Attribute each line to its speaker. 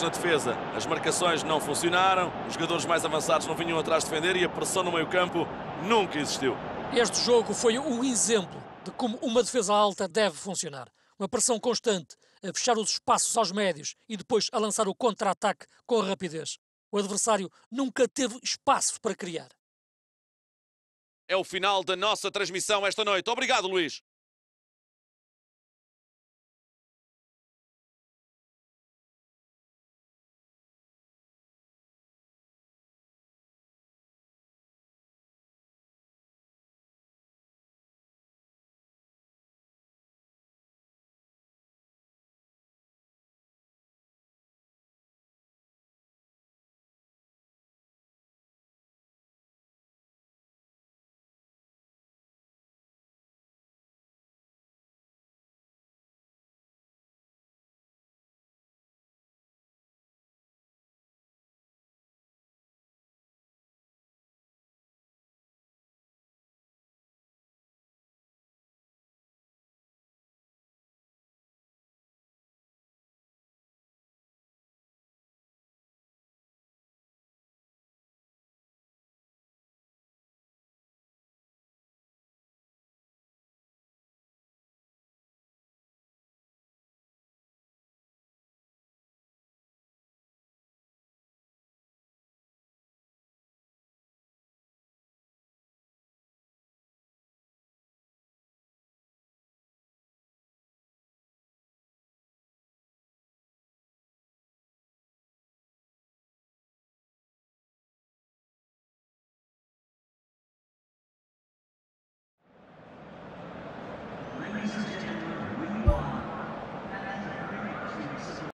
Speaker 1: na defesa. As marcações não funcionaram, os jogadores mais avançados não vinham atrás defender e a pressão no meio-campo nunca existiu.
Speaker 2: Este jogo foi um exemplo de como uma defesa alta deve funcionar. Uma pressão constante, a fechar os espaços aos médios e depois a lançar o contra-ataque com rapidez. O adversário nunca teve espaço para criar.
Speaker 1: É o final da nossa transmissão esta noite. Obrigado, Luís.